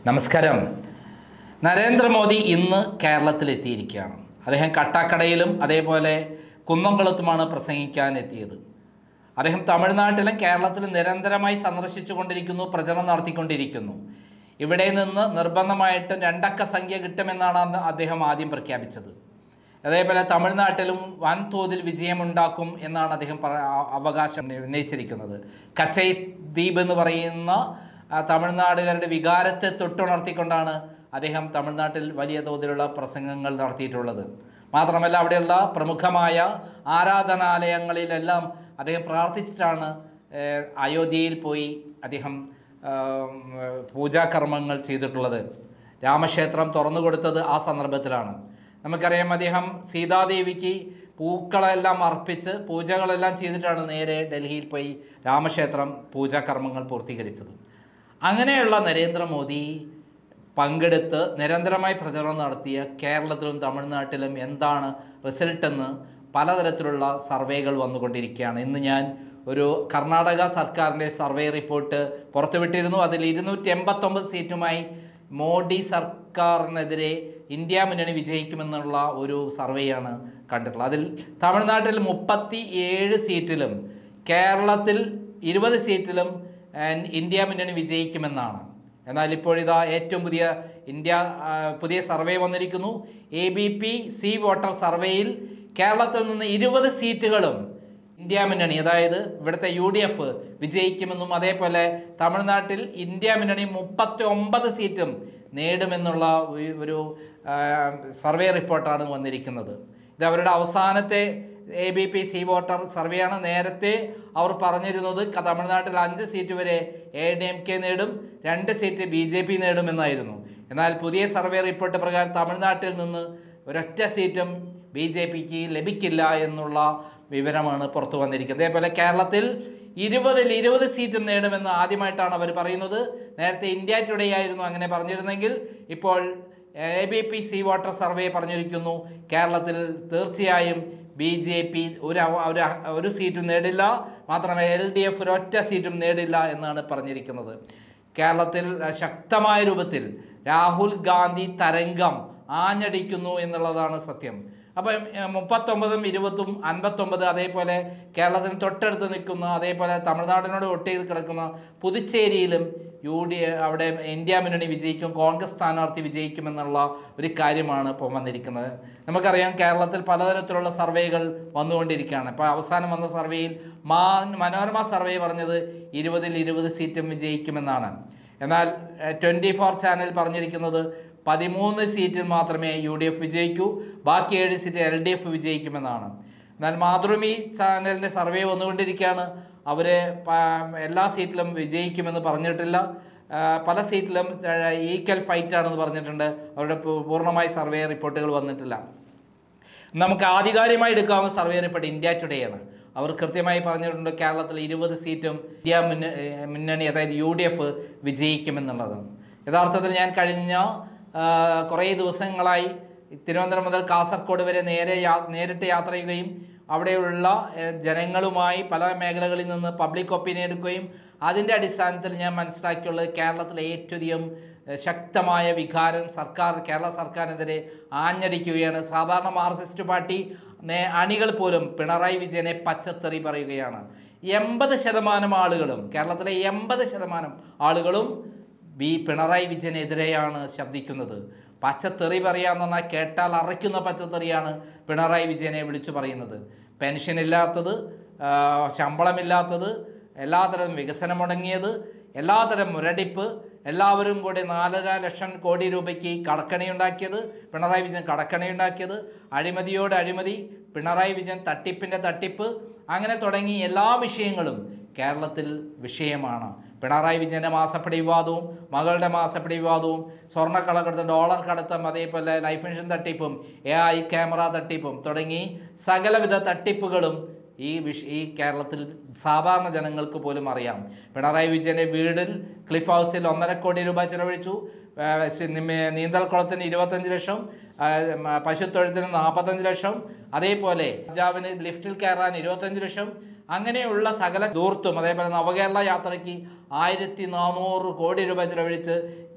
നമസ്കാരം. നരേന്ദ്രമോദി ഇന്ന് കേരളത്തിലെത്തിയിരിക്കുകയാണ്. അദ്ദേഹം കട്ടാക്കടയിലും അതേപോലെ കുന്നംകുളത്തുമാണ് പ്രസംഗിക്കാൻ എത്തിയത്. അദ്ദേഹം തമിഴ്നാട്ടിലും കേരളത്തിലും നിരന്തരമായി സന്ദർശിച്ചു കൊണ്ടിരിക്കുന്നു, പ്രചരണം നടത്തിക്കൊണ്ടിരിക്കുന്നു. ഇവിടെ നിന്ന് നിർബന്ധമായിട്ടും 2 അക്ക സംഖ്യ കിട്ടുമെന്നാണ് അദ്ദേഹം ആദ്യം പ്രഖ്യാപിച്ചത്. അതേപോലെ തമിഴ്നാട്ടിലും വൻതോതിൽ വിജയമുണ്ടാക്കും എന്നാണ് അദ്ദേഹം അവകാശം ഉന്നയിച്ചിരിക്കുന്നത്. കച്ചൈ ദ്വീപ് എന്ന് പറയുന്ന തമിഴ്നാടുകാരുടെ വികാരത്തെ തൊട്ടുണർത്തിക്കൊണ്ടാണ് അദ്ദേഹം തമിഴ്നാട്ടിൽ വലിയ തോതിലുള്ള പ്രസംഗങ്ങൾ നടത്തിയിട്ടുള്ളത്. മാത്രമല്ല അവിടെയുള്ള പ്രമുഖമായ ആരാധനാലയങ്ങളിലെല്ലാം അദ്ദേഹം പ്രാർത്ഥിച്ചിട്ടാണ് അയോധ്യയിൽ പോയി അദ്ദേഹം പൂജാകർമ്മങ്ങൾ ചെയ്തിട്ടുള്ളത്. രാമക്ഷേത്രം തുറന്നു കൊടുത്തത് ആ സന്ദർഭത്തിലാണ്. നമുക്കറിയാം, അദ്ദേഹം സീതാദേവിക്ക് പൂക്കളെല്ലാം അർപ്പിച്ച് പൂജകളെല്ലാം ചെയ്തിട്ടാണ് നേരെ ഡൽഹിയിൽ പോയി രാമക്ഷേത്രം പൂജാകർമ്മങ്ങൾ പൂർത്തീകരിച്ചത്. അങ്ങനെയുള്ള നരേന്ദ്രമോദി പങ്കെടുത്ത് നിരന്തരമായി പ്രചരണം നടത്തിയ കേരളത്തിലും തമിഴ്നാട്ടിലും എന്താണ് റിസൾട്ടെന്ന് പലതരത്തിലുള്ള സർവേകൾ വന്നുകൊണ്ടിരിക്കുകയാണ്. ഇന്ന് ഞാൻ ഒരു കർണാടക സർക്കാരിൻ്റെ സർവേ റിപ്പോർട്ട് പുറത്തുവിട്ടിരുന്നു. അതിൽ 289 സീറ്റുമായി മോഡി സർക്കാരിനെതിരെ ഇന്ത്യ മുന്നണി വിജയിക്കുമെന്നുള്ള ഒരു സർവേയാണ് കണ്ടിട്ടുള്ളത്. അതിൽ തമിഴ്നാട്ടിൽ 37 സീറ്റിലും കേരളത്തിൽ 20 സീറ്റിലും ഇന്ത്യ മുന്നണി വിജയിക്കുമെന്നാണ്. എന്നാൽ ഇപ്പോഴിതാ ഏറ്റവും പുതിയ സർവേ വന്നിരിക്കുന്നു. ABP സി വോട്ടർ സർവേയിൽ കേരളത്തിൽ നിന്ന് 20 സീറ്റുകളും ഇന്ത്യ മുന്നണി, അതായത് ഇവിടുത്തെ UDF വിജയിക്കുമെന്നും അതേപോലെ തമിഴ്നാട്ടിൽ ഇന്ത്യ മുന്നണി 39 സീറ്റും നേടുമെന്നുള്ള ഒരു സർവേ റിപ്പോർട്ടാണ് വന്നിരിക്കുന്നത്. ഇത് അവരുടെ അവസാനത്തെ ABP സി വോട്ടർ സർവേയാണ്. നേരത്തെ അവർ പറഞ്ഞിരുന്നത് തമിഴ്നാട്ടിൽ 5 സീറ്റ് വരെ ADMK നേടും, 2 സീറ്റ് BJP നേടുമെന്നായിരുന്നു. എന്നാൽ പുതിയ സർവേ റിപ്പോർട്ട് പ്രകാരം തമിഴ്നാട്ടിൽ നിന്ന് ഒരൊറ്റ സീറ്റും BJPക്ക് ലഭിക്കില്ല എന്നുള്ള വിവരമാണ് പുറത്തു വന്നിരിക്കുന്നത്. അതേപോലെ കേരളത്തിൽ 20 സീറ്റും നേടുമെന്ന് ആദ്യമായിട്ടാണ് അവർ പറയുന്നത്. നേരത്തെ ഇന്ത്യ ടുഡേ ആയിരുന്നു അങ്ങനെ പറഞ്ഞിരുന്നെങ്കിൽ ഇപ്പോൾ ABP സി വോട്ടർ സർവേ പറഞ്ഞിരിക്കുന്നു കേരളത്തിൽ തീർച്ചയായും BJP ഒരു സീറ്റും നേടില്ല, മാത്രമല്ല LDF ഒരൊറ്റ സീറ്റും നേടില്ല എന്നാണ് പറഞ്ഞിരിക്കുന്നത്. കേരളത്തിൽ ശക്തമായ രൂപത്തിൽ രാഹുൽ ഗാന്ധി തരംഗം ആഞ്ഞടിക്കുന്നു എന്നുള്ളതാണ് സത്യം. അപ്പം 39, 20, 59, അതേപോലെ കേരളത്തിന് തൊട്ടടുത്ത് നിൽക്കുന്ന, അതേപോലെ തമിഴ്നാടിനോട് ഒട്ടി കിടക്കുന്ന പുതുച്ചേരിയിലും അവിടെ ഇന്ത്യ മുന്നണി വിജയിക്കും, കോൺഗ്രസ് സ്ഥാനാർത്ഥി വിജയിക്കുമെന്നുള്ള ഒരു കാര്യമാണ് ഇപ്പോൾ വന്നിരിക്കുന്നത്. നമുക്കറിയാം, കേരളത്തിൽ പലതരത്തിലുള്ള സർവേകൾ വന്നുകൊണ്ടിരിക്കുകയാണ്. ഇപ്പോൾ അവസാനം വന്ന സർവേയിൽ മനോരമ സർവേ പറഞ്ഞത് 20 സീറ്റും വിജയിക്കുമെന്നാണ്. എന്നാൽ 24 ചാനൽ പറഞ്ഞിരിക്കുന്നത് 13 സീറ്റിൽ മാത്രമേ UDF വിജയിക്കൂ, ബാക്കി 7 സീറ്റ് LDF വിജയിക്കുമെന്നാണ്. എന്നാൽ മാതൃഭൂമി ചാനലിൻ്റെ സർവേ വന്നുകൊണ്ടിരിക്കുകയാണ്. അവർ എല്ലാ സീറ്റിലും വിജയിക്കുമെന്ന് പറഞ്ഞിട്ടില്ല, പല സീറ്റിലും ഈക്വൽ ഫൈറ്റാണെന്ന് പറഞ്ഞിട്ടുണ്ട്. അവരുടെ പൂർണ്ണമായ സർവേ റിപ്പോർട്ടുകൾ വന്നിട്ടില്ല. നമുക്ക് ആധികാരികമായി എടുക്കാവുന്ന സർവേ റിപ്പോർട്ട് ഇന്ത്യ ടുഡേ ആണ്. അവർ കൃത്യമായി പറഞ്ഞിട്ടുണ്ട് കേരളത്തിൽ 20 സീറ്റും ഇന്ത്യ മുന്നണി, അതായത് UDF വിജയിക്കുമെന്നുള്ളത്. യഥാർത്ഥത്തിൽ ഞാൻ കഴിഞ്ഞ കുറേ ദിവസങ്ങളായി തിരുവനന്തപുരം മുതൽ കാസർഗോഡ് വരെ നേരിട്ട് യാത്ര ചെയ്യുകയും അവിടെയുള്ള ജനങ്ങളുമായി പല മേഖലകളിൽ നിന്ന് പബ്ലിക് ഒപ്പീനിയൻ എടുക്കുകയും അതിൻ്റെ അടിസ്ഥാനത്തിൽ ഞാൻ മനസ്സിലാക്കിയുള്ളത് കേരളത്തിലെ ഏറ്റവും ശക്തമായ വികാരം കേരള സർക്കാരിനെതിരെ ആഞ്ഞടിക്കുകയാണ്. സാധാരണ മാർക്സിസ്റ്റ് പാർട്ടി അണികൾ പോലും പിണറായി വിജയനെ പച്ചത്തെറി പറയുകയാണ്. 80% ആളുകളും, കേരളത്തിലെ 80% ആളുകളും പിണറായി വിജയനെതിരെയാണ് ശബ്ദിക്കുന്നത്. പച്ചത്തെറി പറയാന്ന് പറഞ്ഞാൽ കേട്ടാൽ അറയ്ക്കുന്ന പച്ചത്തെറിയാണ് പിണറായി വിജയനെ വിളിച്ചു പറയുന്നത്. പെൻഷനില്ലാത്തത്, ശമ്പളമില്ലാത്തത്, എല്ലാതരം വികസനം മുടങ്ങിയത്, എല്ലാതരം മുരടിപ്പ്, എല്ലാവരും കൂടി 4.5 ലക്ഷം കോടി രൂപയ്ക്ക് കടക്കണിയുണ്ടാക്കിയത്, പിണറായി വിജയൻ കടക്കണിയുണ്ടാക്കിയത്, അഴിമതിയോട് അഴിമതി, പിണറായി വിജയൻ തട്ടിപ്പിൻ്റെ തട്ടിപ്പ്, അങ്ങനെ തുടങ്ങി എല്ലാ വിഷയങ്ങളും കേരളത്തിൽ വിഷയമാണ്. പിണറായി വിജയൻ്റെ മാസപ്പടി വിവാദവും മകളുടെ മാസപ്പടി വിവാദവും, സ്വർണ്ണക്കള്ളക്കടത്തും ഡോളർ കടത്തും, അതേപോലെ ലൈഫ് ഇൻഷുറൻസ് തട്ടിപ്പും AI ക്യാമറ തട്ടിപ്പും തുടങ്ങി സകലവിധ തട്ടിപ്പുകളും ഈ കേരളത്തിൽ സാധാരണ ജനങ്ങൾക്ക് പോലും അറിയാം. പിണറായി വിജയൻ്റെ വീടിൽ ക്ലിഫ് ഹൗസിൽ 1.5 കോടി രൂപ ചിലവഴിച്ചു, നീന്തൽക്കുളത്തിന് 25 ലക്ഷം, പശുത്തൊഴുത്തിന് 45 ലക്ഷം, അതേപോലെ പഞ്ചാബിന് ലിഫ്റ്റിൽ കയറാൻ 25 ലക്ഷം, അങ്ങനെയുള്ള സകല ദൂർത്തും അതേപോലെ നവകേരള യാത്രയ്ക്ക് 1400 കോടി രൂപ ചിലവഴിച്ച്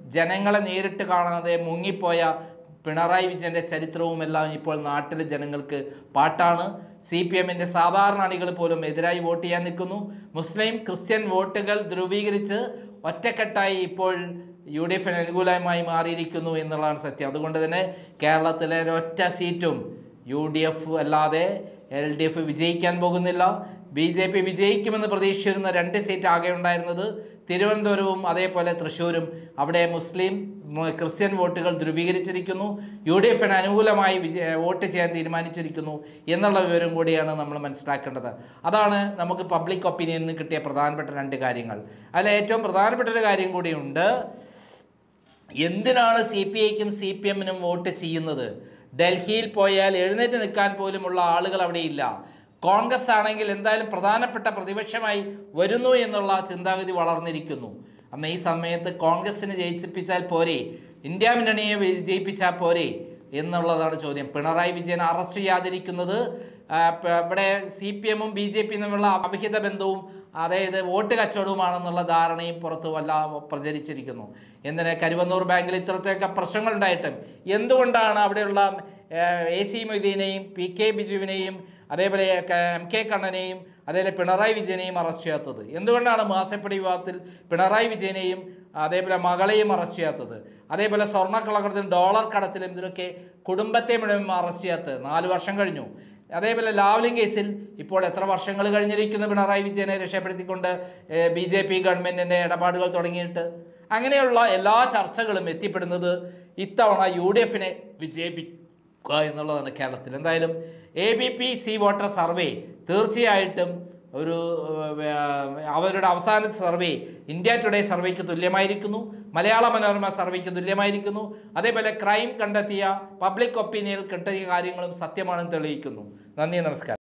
ജനങ്ങളെ നേരിട്ട് കാണാതെ മുങ്ങിപ്പോയ പിണറായി വിജയൻ്റെ ചരിത്രവുമെല്ലാം ഇപ്പോൾ നാട്ടിലെ ജനങ്ങൾക്ക് പാട്ടാണ്. CPM-ൻ്റെ സാധാരണ അണികൾ പോലും എതിരായി വോട്ട് ചെയ്യാൻ നിൽക്കുന്നു. മുസ്ലിം ക്രിസ്ത്യൻ വോട്ടുകൾ ധ്രുവീകരിച്ച് ഒറ്റക്കെട്ടായി ഇപ്പോൾ UDF-ന് അനുകൂലമായി മാറിയിരിക്കുന്നു എന്നുള്ളതാണ് സത്യം. അതുകൊണ്ട് തന്നെ കേരളത്തിലെ ഒരൊറ്റ സീറ്റും UDF അല്ലാതെ LDF വിജയിക്കാൻ പോകുന്നില്ല. BJP വിജയിക്കുമെന്ന് പ്രതീക്ഷിച്ചിരുന്ന 2 സീറ്റ് ആകെ ഉണ്ടായിരുന്നത് തിരുവനന്തപുരവും അതേപോലെ തൃശ്ശൂരും. അവിടെ മുസ്ലിം ക്രിസ്ത്യൻ വോട്ടുകൾ ധ്രുവീകരിച്ചിരിക്കുന്നു. UDF-ന് അനുകൂലമായി വോട്ട് ചെയ്യാൻ തീരുമാനിച്ചിരിക്കുന്നു എന്നുള്ള വിവരം കൂടിയാണ് നമ്മൾ മനസ്സിലാക്കേണ്ടത്. അതാണ് നമുക്ക് പബ്ലിക് ഒപ്പീനിയനിൽ നിന്ന് കിട്ടിയ പ്രധാനപ്പെട്ട 2 കാര്യങ്ങൾ. അതിൽ ഏറ്റവും പ്രധാനപ്പെട്ട ഒരു കാര്യം കൂടിയുണ്ട്. എന്തിനാണ് CPI-ക്കും CPM-നും വോട്ട് ചെയ്യുന്നത്? ഡൽഹിയിൽ പോയാൽ എഴുന്നേറ്റ് നിൽക്കാൻ പോലുമുള്ള ആളുകൾ അവിടെയില്ല. കോൺഗ്രസ് ആണെങ്കിൽ എന്തായാലും പ്രധാനപ്പെട്ട പ്രതിപക്ഷമായി വരുന്നു എന്നുള്ള ചിന്താഗതി വളർന്നിരിക്കുന്നു. അന്ന് ഈ സമയത്ത് കോൺഗ്രസിനെ ജയിപ്പിച്ചാൽ പോരെ, ഇന്ത്യ മുന്നണിയെ വിജയിപ്പിച്ചാൽ പോരെ എന്നുള്ളതാണ് ചോദ്യം. പിണറായി വിജയൻ അറസ്റ്റ് ചെയ്യാതിരിക്കുന്നത് ഇവിടെ CPM-ഉം BJP-യും തമ്മിലുള്ള അവിഹിത ബന്ധവും അതായത് വോട്ട് കച്ചവടവുമാണെന്നുള്ള ധാരണയും പുറത്ത് പ്രചരിച്ചിരിക്കുന്നു. എന്തിന് കരുവന്നൂർ ബാങ്കിൽ ഇത്രയൊക്കെ പ്രശ്നങ്ങളുണ്ടായിട്ടും എന്തുകൊണ്ടാണ് അവിടെയുള്ള AC മൊയ്തീനെയും PK ബിജുവിനെയും അതേപോലെ MK കണ്ണനെയും അതേപോലെ പിണറായി വിജയനെയും അറസ്റ്റ് ചെയ്യാത്തത്? എന്തുകൊണ്ടാണ് മാസപ്പടി വിവാദത്തിൽ പിണറായി വിജയനെയും അതേപോലെ മകളെയും അറസ്റ്റ് ചെയ്യാത്തത്? അതേപോലെ സ്വർണ്ണക്കളക്കടത്തിലും ഡോളർ കടത്തിലും ഇതിലൊക്കെ കുടുംബത്തെ മുഴുവൻ അറസ്റ്റ് ചെയ്യാത്തത്? 4 വർഷം കഴിഞ്ഞു. അതേപോലെ ലാവ്ലിംഗ് കേസിൽ ഇപ്പോൾ എത്ര വർഷങ്ങൾ കഴിഞ്ഞിരിക്കുന്നു പിണറായി വിജയനെ രക്ഷപ്പെടുത്തിക്കൊണ്ട് BJP ഗവൺമെൻറ്റിൻ്റെ ഇടപാടുകൾ തുടങ്ങിയിട്ട്? അങ്ങനെയുള്ള എല്ലാ ചർച്ചകളും എത്തിപ്പെടുന്നത് ഇത്തവണ UDF-നെ വിജയിപ്പിക്കുക എന്നുള്ളതാണ് കേരളത്തിൽ. എന്തായാലും ABP-C വോട്ടർ സർവേ തീർച്ചയായിട്ടും അവരുടെ അവസാനത്തെ സർവേ ഇന്ത്യ ടുഡേ സർവേക്ക് തുല്യമായിരിക്കുന്നു, മലയാള മനോരമ സർവേക്ക് തുല്യമായിരിക്കുന്നു. അതേപോലെ ക്രൈം കണ്ടെത്തിയ പബ്ലിക് ഒപ്പീനിയനിൽ കിട്ടിയ കാര്യങ്ങളും സത്യമാണെന്ന് തെളിയിക്കുന്നു. നന്ദി, നമസ്കാരം.